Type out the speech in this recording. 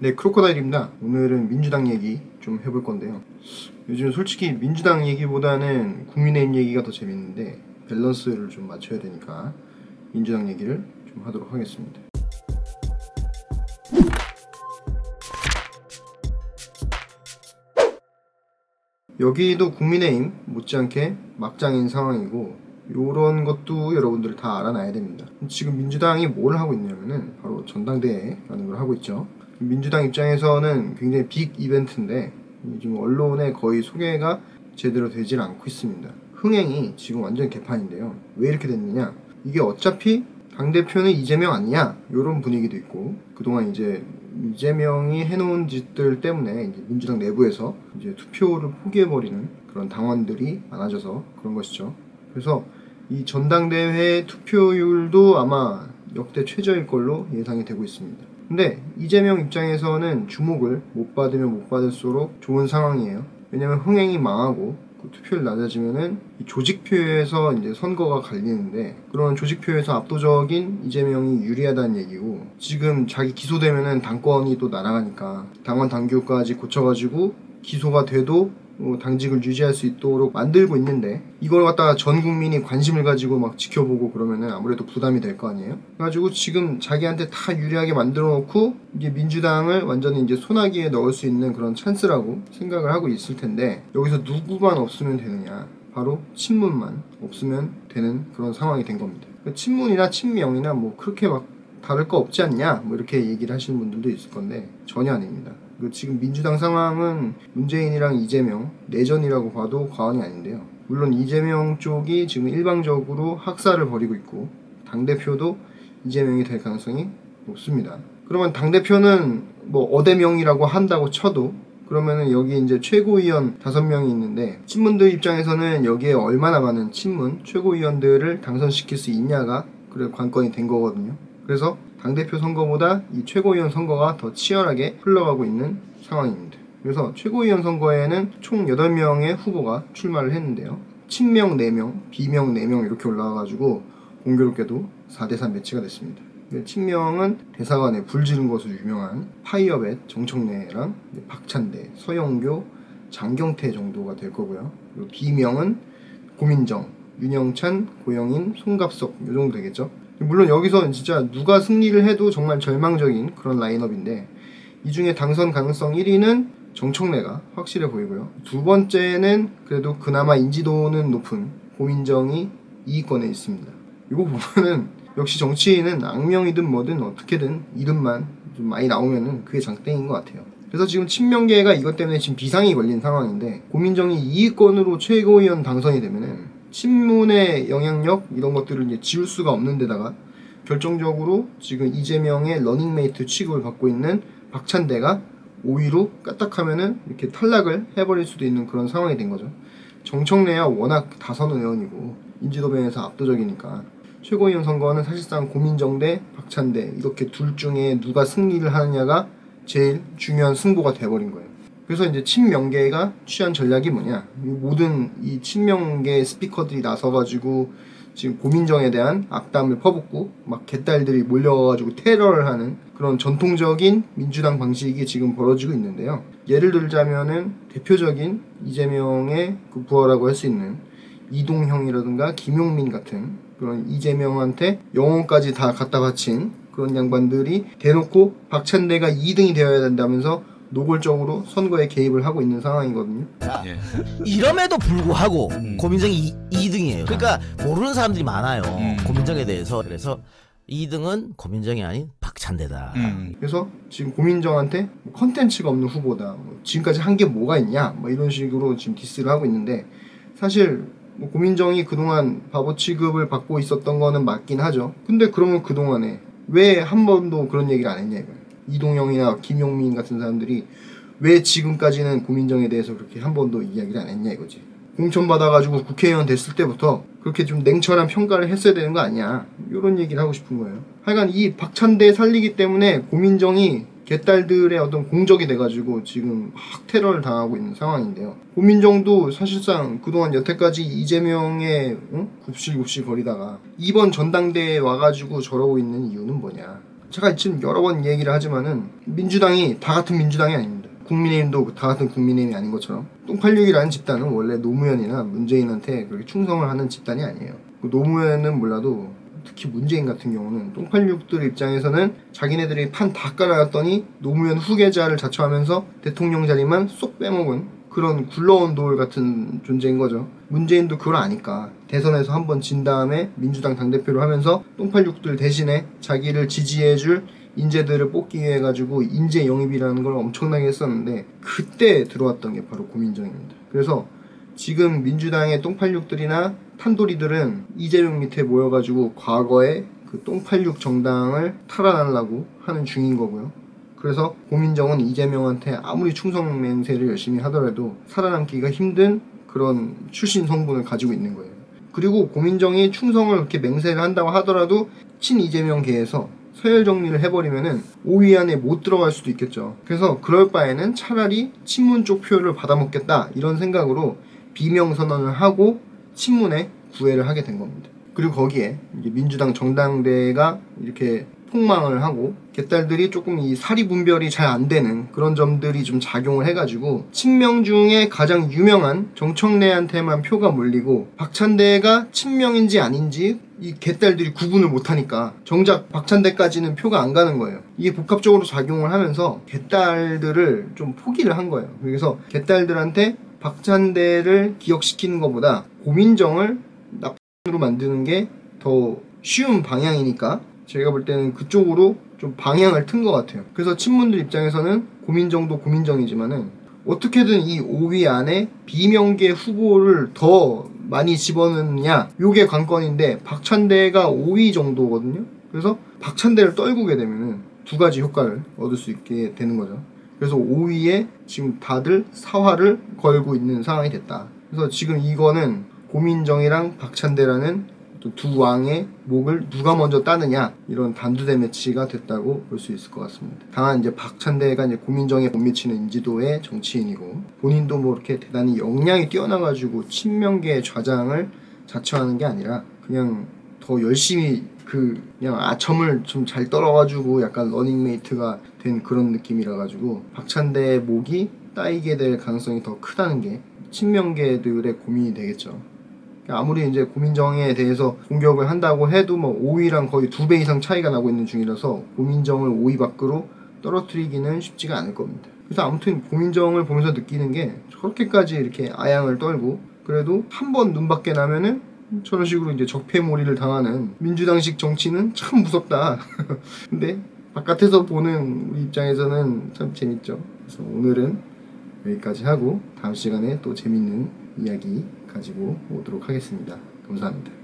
네, 크로커다일입니다. 오늘은 민주당 얘기 좀 해볼 건데요. 요즘 솔직히 민주당 얘기보다는 국민의힘 얘기가 더 재밌는데 밸런스를 좀 맞춰야 되니까 민주당 얘기를 좀 하도록 하겠습니다. 여기도 국민의힘 못지않게 막장인 상황이고 요런 것도 여러분들 다 알아놔야 됩니다. 지금 민주당이 뭘 하고 있냐면은 바로 전당대회라는 걸 하고 있죠. 민주당 입장에서는 굉장히 빅 이벤트인데 지금 언론에 거의 소개가 제대로 되질 않고 있습니다. 흥행이 지금 완전 개판인데요. 왜 이렇게 됐느냐? 이게 어차피 당대표는 이재명 아니야? 이런 분위기도 있고, 그동안 이제 이재명이 해놓은 짓들 때문에 이제 민주당 내부에서 이제 투표를 포기해버리는 그런 당원들이 많아져서 그런 것이죠. 그래서 이 전당대회 투표율도 아마 역대 최저일 걸로 예상이 되고 있습니다. 근데 이재명 입장에서는 주목을 못 받으면 못 받을수록 좋은 상황이에요. 왜냐면 흥행이 망하고 그 투표율 낮아지면은 이 조직표에서 이제 선거가 갈리는데, 그런 조직표에서 압도적인 이재명이 유리하다는 얘기고, 지금 자기 기소되면은 당권이 또 날아가니까 당원 당규까지 고쳐가지고 기소가 돼도 당직을 유지할 수 있도록 만들고 있는데, 이걸 갖다가 전 국민이 관심을 가지고 막 지켜보고 그러면은 아무래도 부담이 될 거 아니에요? 그래가지고 지금 자기한테 다 유리하게 만들어 놓고 이제 민주당을 완전히 이제 소나기에 넣을 수 있는 그런 찬스라고 생각을 하고 있을 텐데, 여기서 누구만 없으면 되느냐? 바로 친문만 없으면 되는 그런 상황이 된 겁니다. 친문이나 친명이나 뭐 그렇게 막 다를 거 없지 않냐? 뭐 이렇게 얘기를 하시는 분들도 있을 건데 전혀 아닙니다. 지금 민주당 상황은 문재인이랑 이재명 내전이라고 봐도 과언이 아닌데요. 물론 이재명 쪽이 지금 일방적으로 학살을 벌이고 있고 당대표도 이재명이 될 가능성이 높습니다. 그러면 당대표는 뭐 어대명이라고 한다고 쳐도, 그러면은 여기 이제 최고위원 5명이 있는데 친문들 입장에서는 여기에 얼마나 많은 친문 최고위원들을 당선시킬 수 있냐가 그래 관건이 된 거거든요. 그래서 당대표 선거보다 이 최고위원 선거가 더 치열하게 흘러가고 있는 상황입니다. 그래서 최고위원 선거에는 총 8명의 후보가 출마를 했는데요. 친명 4명, 비명 4명 이렇게 올라와가지고 공교롭게도 4대3 매치가 됐습니다. 친명은 대사관에 불 지른 것으로 유명한 파이어벳 정청래랑 박찬대, 서영교, 장경태 정도가 될 거고요. 그리고 비명은 고민정, 윤영찬, 고영인, 송갑석 이 정도 되겠죠. 물론 여기서 진짜 누가 승리를 해도 정말 절망적인 그런 라인업인데, 이 중에 당선 가능성 1위는 정청래가 확실해 보이고요. 두 번째는 그래도 그나마 인지도는 높은 고민정이 2위권에 있습니다. 이거 보면은 역시 정치인은 악명이든 뭐든 어떻게든 이름만 좀 많이 나오면은 그게 장땡인 것 같아요. 그래서 지금 친명계가 이것 때문에 지금 비상이 걸린 상황인데, 고민정이 2위권으로 최고위원 당선이 되면은 친문의 영향력 이런 것들을 이제 지울 수가 없는 데다가 결정적으로 지금 이재명의 러닝메이트 취급을 받고 있는 박찬대가 5위로 까딱하면은 이렇게 탈락을 해버릴 수도 있는 그런 상황이 된 거죠. 정청래야 워낙 다선 의원이고 인지도면에서 압도적이니까 최고위원 선거는 사실상 고민정 대 박찬대 이렇게 둘 중에 누가 승리를 하느냐가 제일 중요한 승부가 돼버린 거예요. 그래서 이제 친명계가 취한 전략이 뭐냐, 모든 이 친명계 스피커들이 나서가지고 지금 고민정에 대한 악담을 퍼붓고 막 개딸들이 몰려가지고 테러를 하는 그런 전통적인 민주당 방식이 지금 벌어지고 있는데요. 예를 들자면은 대표적인 이재명의 그 부하라고 할 수 있는 이동형이라든가 김용민 같은 그런 이재명한테 영혼까지 다 갖다 바친 그런 양반들이 대놓고 박찬대가 2등이 되어야 된다면서 노골적으로 선거에 개입을 하고 있는 상황이거든요. 예. 이럼에도 불구하고 고민정이 2등이에요. 그러니까 모르는 사람들이 많아요. 고민정에 대해서. 그래서 2등은 고민정이 아닌 박찬대다. 그래서 지금 고민정한테 컨텐츠가 없는 후보다, 지금까지 한 게 뭐가 있냐, 이런 식으로 지금 디스를 하고 있는데, 사실 고민정이 그동안 바보 취급을 받고 있었던 거는 맞긴 하죠. 근데 그러면 그동안에 왜 한 번도 그런 얘기를 안 했냐 이거예요. 이동영이나 김용민 같은 사람들이 왜 지금까지는 고민정에 대해서 그렇게 한 번도 이야기를 안 했냐 이거지. 공천받아가지고 국회의원 됐을 때부터 그렇게 좀 냉철한 평가를 했어야 되는 거 아니야, 이런 얘기를 하고 싶은 거예요. 하여간 이 박찬대 살리기 때문에 고민정이 개딸들의 어떤 공적이 돼가지고 지금 막 테러를 당하고 있는 상황인데요. 고민정도 사실상 그동안 여태까지 이재명의 굽실굽실 거리다가 이번 전당대회에 와가지고 저러고 있는 이유는 뭐냐, 제가 지금 여러 번 얘기를 하지만은 민주당이 다 같은 민주당이 아닙니다. 국민의힘도 다 같은 국민의힘이 아닌 것처럼 똥86이라는 집단은 원래 노무현이나 문재인한테 그렇게 충성을 하는 집단이 아니에요. 노무현은 몰라도 특히 문재인 같은 경우는 똥86들 입장에서는 자기네들이 판 다 깔아놨더니 노무현 후계자를 자처하면서 대통령 자리만 쏙 빼먹은 그런 굴러온 돌 같은 존재인 거죠. 문재인도 그걸 아니까 대선에서 한번 진 다음에 민주당 당대표를 하면서 똥86들 대신에 자기를 지지해줄 인재들을 뽑기 위해 가지고 인재 영입이라는 걸 엄청나게 했었는데 그때 들어왔던 게 바로 고민정입니다. 그래서 지금 민주당의 똥86들이나 탄도리들은 이재명 밑에 모여가지고 과거에 그 똥86 정당을 탈환하려고 하는 중인 거고요. 그래서 고민정은 이재명한테 아무리 충성 맹세를 열심히 하더라도 살아남기가 힘든 그런 출신 성분을 가지고 있는 거예요. 그리고 고민정이 충성을 그렇게 맹세를 한다고 하더라도 친 이재명계에서 서열 정리를 해버리면은 5위 안에 못 들어갈 수도 있겠죠. 그래서 그럴 바에는 차라리 친문 쪽 표를 받아먹겠다 이런 생각으로 비명선언을 하고 친문에 구애를 하게 된 겁니다. 그리고 거기에 이제 민주당 정당대가 이렇게 폭망을 하고 개딸들이 조금 이 사리 분별이 잘 안 되는 그런 점들이 좀 작용을 해가지고 친명 중에 가장 유명한 정청래한테만 표가 몰리고 박찬대가 친명인지 아닌지 이 개딸들이 구분을 못하니까 정작 박찬대까지는 표가 안 가는 거예요. 이게 복합적으로 작용을 하면서 개딸들을 좀 포기를 한 거예요. 그래서 개딸들한테 박찬대를 기억시키는 것보다 고민정을 나쁜 으로 만드는 게 더 쉬운 방향이니까 제가 볼 때는 그쪽으로 좀 방향을 튼 것 같아요. 그래서 친문들 입장에서는 고민정도 고민정이지만은 어떻게든 이 5위 안에 비명계 후보를 더 많이 집어넣느냐 요게 관건인데 박찬대가 5위 정도거든요. 그래서 박찬대를 떨구게 되면은 두 가지 효과를 얻을 수 있게 되는 거죠. 그래서 5위에 지금 다들 사활을 걸고 있는 상황이 됐다. 그래서 지금 이거는 고민정이랑 박찬대라는 두 왕의 목을 누가 먼저 따느냐 이런 단두대 매치가 됐다고 볼 수 있을 것 같습니다. 다만 이제 박찬대가 이제 고민정에 못 미치는 인지도의 정치인이고 본인도 뭐 이렇게 대단히 역량이 뛰어나가지고 친명계의 좌장을 자처하는 게 아니라 그냥 더 열심히 그냥 아첨을 좀 잘 떨어가지고 약간 러닝메이트가 된 그런 느낌이라 가지고 박찬대의 목이 따이게 될 가능성이 더 크다는 게 친명계들의 고민이 되겠죠. 아무리 이제 고민정에 대해서 공격을 한다고 해도 뭐 5위랑 거의 2배 이상 차이가 나고 있는 중이라서 고민정을 5위 밖으로 떨어뜨리기는 쉽지가 않을 겁니다. 그래서 아무튼 고민정을 보면서 느끼는 게 저렇게까지 이렇게 아양을 떨고 그래도 한 번 눈밖에 나면은 저런 식으로 이제 적폐몰이를 당하는 민주당식 정치는 참 무섭다. 근데 바깥에서 보는 우리 입장에서는 참 재밌죠. 그래서 오늘은 여기까지 하고 다음 시간에 또 재밌는 이야기 가지고 오도록 하겠습니다. 감사합니다.